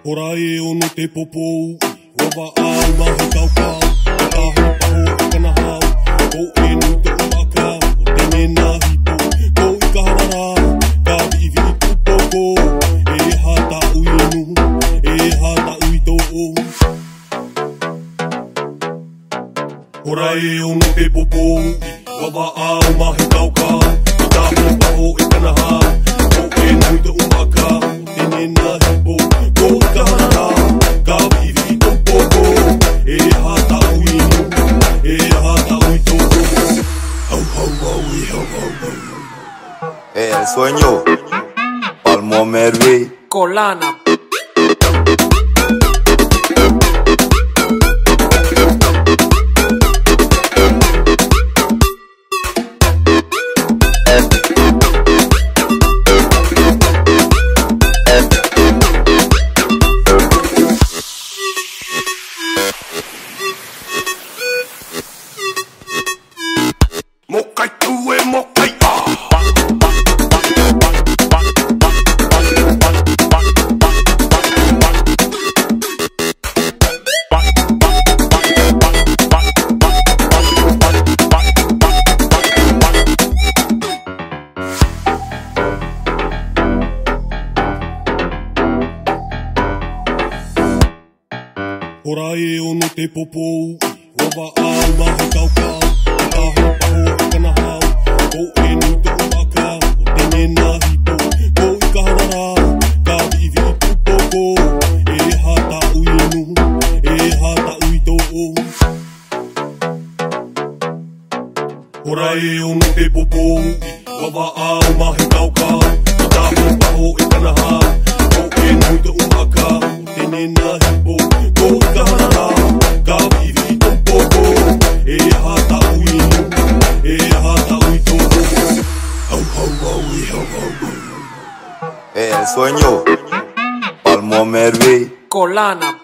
Ora e ono te popou, wawa au mahi kaukau, tahi paho e kana hau, ko e nui te umaka, o te mena hipo, ko i ka harara, ka vivi i tupoko, e hata ui inu, e hata ui to'o. Ora e ono te popou, wawa au mahi kaukau, tahi paho e kana hau, ko e nui te umaka, o te mena hipo, ko i ka harara, ka vivi i tupoko, e hata ui inu, e hata ui to'o. Hau hau hau e hau hau hau. El sueño, Palmo Mervi, Colana. Mokai tu e mokai a. Ora e ono te popou, wawa au mahi kaukau, tahi paho e kana hau, ko e nui te umaka, o te mena hipo, ko i ka harara, ka vivi i tupoko, e hata ui inu, e hata ui to'o. Ora e ono te popou, wawa au mahi kaukau, tahi paho e kana hau, ko e nui te umaka, o te mena hipo, ko i ka harara, ka vivi i tupoko, e hata ui inu, e hata ui to'o. Hau hau hau e hau hau hau. El sueño, Palmo Mervi, Colana.